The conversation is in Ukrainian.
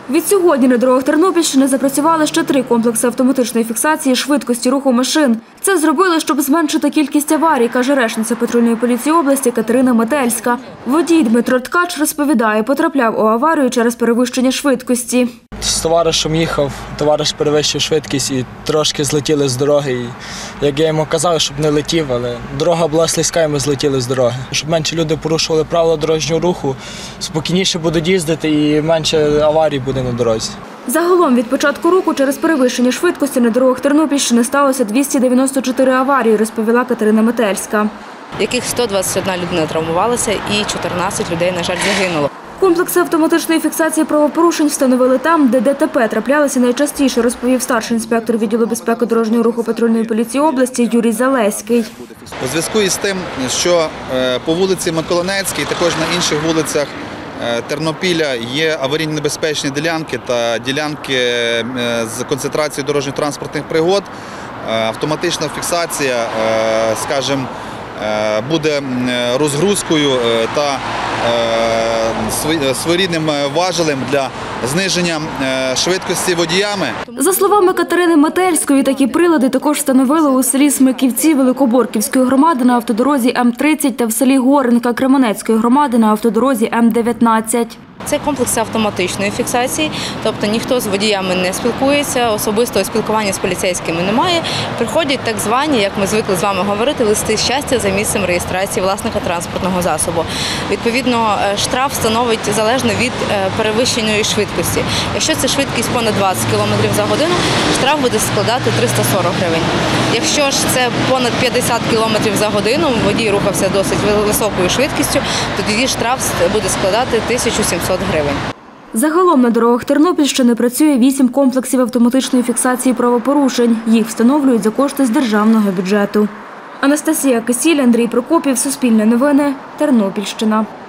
Відсьогодні на дорогах Тернопільщини запрацювали ще 3 комплекси автоматичної фіксації швидкості руху машин. Це зробили, щоб зменшити кількість аварій, каже речниця патрульної поліції області Катерина Метельська. Водій Дмитро Ткач розповідає, потрапляв у аварію через перевищення швидкості. З товаришем їхав, товариш перевищив швидкість і трошки злетіли з дороги. І, як я йому казав, щоб не летів, але дорога була слизька і ми злетіли з дороги. Щоб менше люди порушували правила дорожнього руху, спокійніше будуть їздити і менше аварій буде на дорозі. Загалом від початку року через перевищення швидкості на дорогах Тернопільщини сталося 294 аварії, розповіла Катерина Метельська. Яких 121 людина травмувалася і 14 людей, на жаль, загинуло. Комплекси автоматичної фіксації правопорушень встановили там, де ДТП траплялися найчастіше, розповів старший інспектор відділу безпеки дорожнього руху патрульної поліції області Юрій Залеський. У зв'язку із тим, що по вулиці Миколинецькій, також на інших вулицях Тернопіля є аварійно-небезпечні ділянки та ділянки з концентрацією дорожньо-транспортних пригод, автоматична фіксація, скажімо, буде розгрузкою та своєрідним важелем для зниження швидкості водіями. За словами Катерини Метельської, такі прилади також встановили у селі Смиківці Великоборківської громади на автодорозі М-30 та в селі Горенка Кременецької громади на автодорозі М-19. Це комплекси автоматичної фіксації, тобто ніхто з водіями не спілкується, особистого спілкування з поліцейськими немає. Приходять так звані, як ми звикли з вами говорити, листи щастя за місцем реєстрації власника транспортного засобу. Відповідно, штраф становить залежно від перевищеної швидкості. Якщо це швидкість понад 20 км за годину, штраф буде складати 340 гривень. Якщо ж це понад 50 км за годину, водій рухався досить високою швидкістю, то тоді штраф буде складати 1700 гривень. Загалом на дорогах Тернопільщини працює 8 комплексів автоматичної фіксації правопорушень. Їх встановлюють за кошти з державного бюджету. Анастасія Кисіль, Андрій Прокопів, Суспільне новини, Тернопільщина.